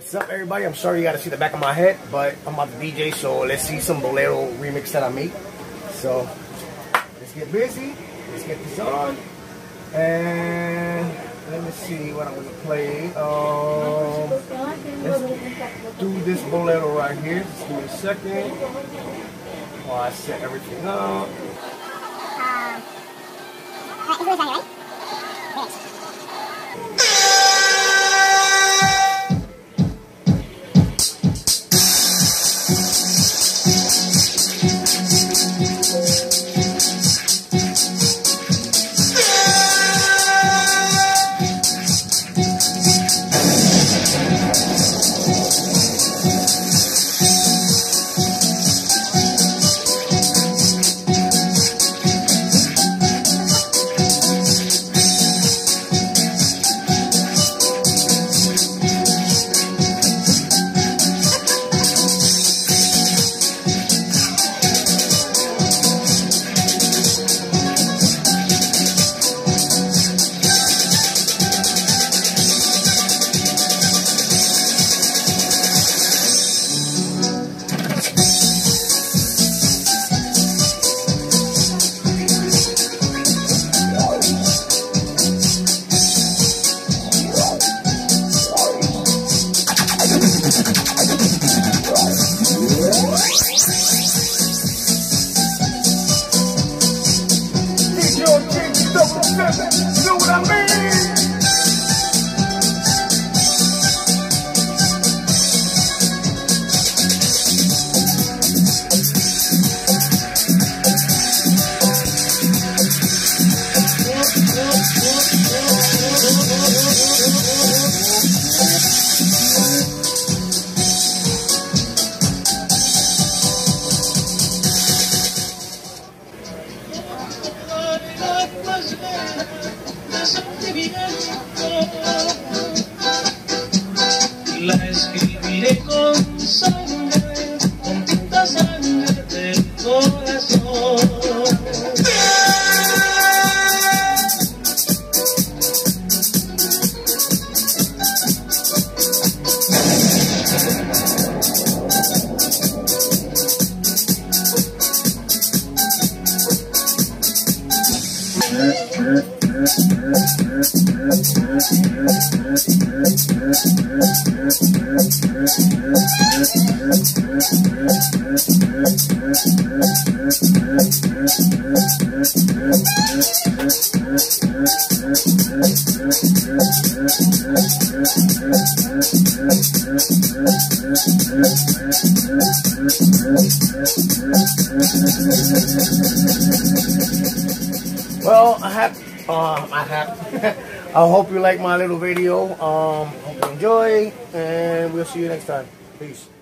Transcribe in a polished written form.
What's up, everybody? I'm sorry you got to see the back of my head, but I'm about to DJ, so let's see some Bolero remix that I made. So let's get busy. Let's get this on. And let me see what I'm going to play. Let's do this Bolero right here. Just give me a second while I set everything up. Alright, this is right? You know what I mean? La escribiré con sangre, con tinta sangre del corazón. Well, I hope you like my little video. Hope you enjoy, and we'll see you next time. Peace.